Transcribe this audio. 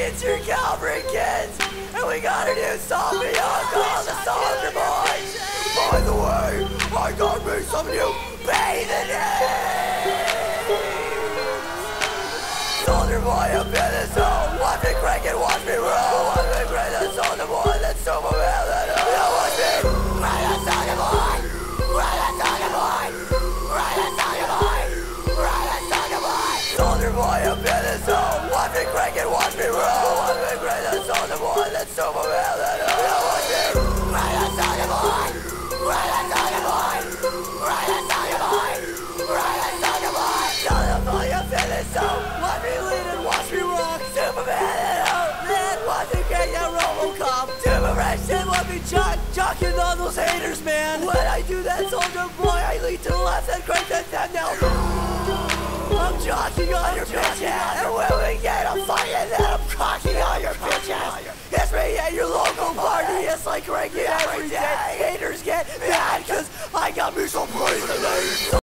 it's your Calvary kids, and we got a new song beyond called the Soldier Boy. By the way, I got me some new bathing apes. Soldier Boy up in the zone, watch me crank and watch me roll. Watch me crank the Soldier Boy, let's super well that up. Now watch me crank the Soldier Boy, crank the Soldier Boy, crank the Soldier Boy, crank the Soldier Boy. Soldier Boy up in the zone, watch me crank and watch me roll. Watch me crank the Soldier Boy, let's super well that up. Now watch me crank the Soldier Boy, crank the Soldier Boy, crank the Soldier Boy, crank the Soldier Boy. Soldier Boy up in the zone, watch me lead and watch me rock. Superman and Outman, watch me crank that Robocop. Superman shit, let me jocking on those haters, man. When I do that, Soldier Boy, I lead to the left and crank that down now. I'm jocking on your bitch ass, and when we get a fight, and then I'm cocking on your bitch ass. It's me at your local party, it's like cranking every day. Haters get mad, cause I got me some poison.